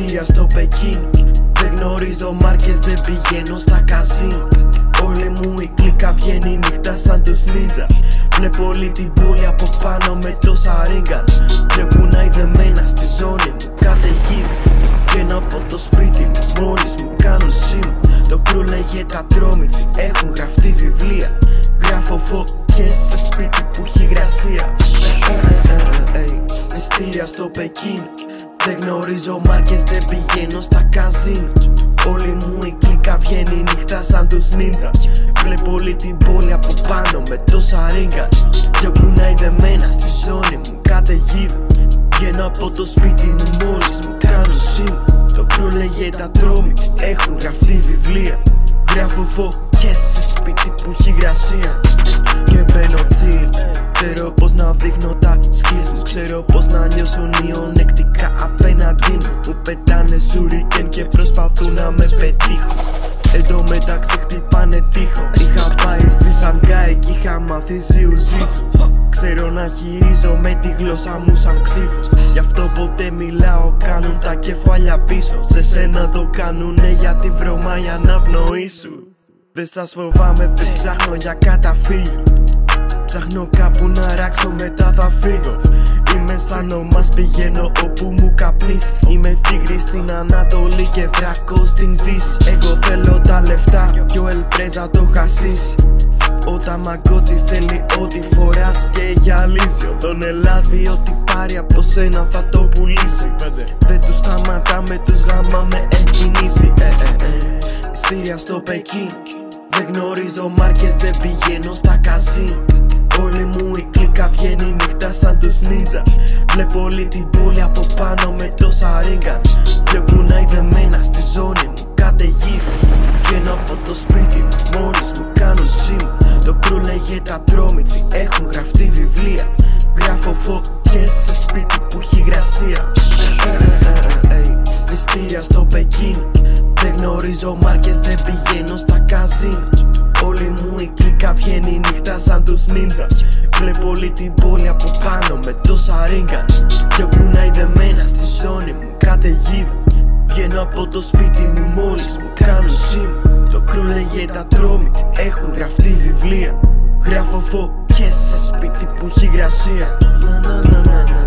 Μυστήρια στο Πεκίνο. Δεν γνωρίζω μάρκες, δεν πηγαίνω στα καζίνο. Όλη μου η κλίκα βγαίνει νύχτα σαν τους νίντζα. Βλέπω όλη την πόλη από πάνω με τόσα ρίγκαν. Δυο κουνάει δεμένα στη ζώνη μου καταιγίδα. Βγαίνω από το σπίτι μου μόλις μου κάνουν σήμα. Το κρου λέγεται Ατρόμητοι, έχουν γραφτεί βιβλία. Γράφω φωτιές σε σπίτι που έχει υγρασία. Μυστήρια στο Πεκίνο. Δεν γνωρίζω μάρκες, δεν πηγαίνω στα καζίνο. Όλη μου η κλίκα βγαίνει νύχτα σαν τους νίντζας. Βλέπω όλη την πόλη από πάνω με τόσα ρίγκαν. Δυο κουνάει δεμένα στη ζώνη μου καταιγίδα. Βγαίνω από το σπίτι μου μόλις μου κάνουν σήμα. Το κρου λέγεται Ατρόμητοι, έχουν γραφτεί βιβλία. Γράφω φωτιές σε σπίτι που έχει υγρασία. Και μπαίνω chill. Ξέρω πως να δείχνω τα skills μου. Ξέρω πως να νιώσω μειονεκτικά απέναντί μου. Μου πετάνε σουρικέν και προσπαθούν να με πετύχουν. Εν τω μεταξύ χτυπάνε τείχο. Είχα πάει στη Σανγκάη κι είχα μάθει ζιουζίτσου. Ξέρω να χειρίζομαι τη γλώσσα μου σαν ξύφος. Γι' αυτό ποτέ μιλάω, κάνουν τα κεφάλια πίσω. Σε σένα το κάνουνε γιατί βρωμάει αναπνοή σου. Δεν σας φοβάμαι, δεν ψάχνω για καταφύγιο. Ψάχνω κάπου να ράξω, μετά θα φύγω. Είμαι σαν ο μας, πηγαίνω όπου μου καπνίσει. Είμαι θίγρη στην Ανατολή και δράκο στην Δύση. Εγώ θέλω τα λεφτά κι ο Ελπρέζα το χασίσει. Ο Ταμαγκότσι θέλει ό,τι φοράς και γυαλίζει. Ο Δον Ελλάδη ό,τι πάρει από σένα θα το πουλήσει. Δεν τους σταματάμε, τους γάμαμε εκκινήσει. Μυστήρια στο Πεκίνο. Δεν γνωρίζω μάρκες, δεν πηγαίνω στα καζίνο. Όλη μου η κλίκα βγαίνει νύχτα σαν τους νίντζα. Βλέπω όλη την πόλη από πάνω με τόσα ρίγκαν. Δυο κουνάει δεμένα στη ζώνη μου καταιγίδα. Βγαίνω από το σπίτι μου μόλις μου κάνουν σήμα. Το κρου λέγεται Ατρόμητοι, έχουν γραφτεί βιβλία. Γράφω φωτιές σε σπίτι που έχει υγρασία. Μυστήρια στο Πεκίνο. Δεν γνωρίζω μάρκες, δεν πηγαίνω στα καζίνο. Όλη μου η κλίκα βγαίνει νύχτα σαν τους νίντζας. Βλέπω όλη την πόλη από πάνω με τόσα ρίγκαν. Δυο κουνάει δεμένα στη ζώνη μου καταιγίδα. Βγαίνω από το σπίτι μου μόλις μου κάνουν σήμα. Το κρου λέγεται Ατρόμητοι, έχουν γραφτεί βιβλία. Γράφω φωτιές σε σπίτι που έχει υγρασία.